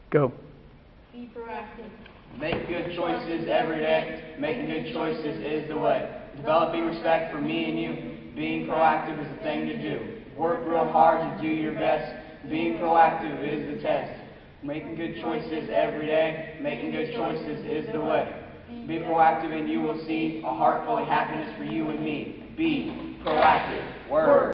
Go. Be proactive. Make good choices every day. Making good choices is the way. Developing respect for me and you. Being proactive is the thing to do. Work real hard to do your best. Being proactive is the test. Making good choices every day. Making good choices is the way. Be proactive and you will see a heart full of happiness for you and me. Be proactive. Word.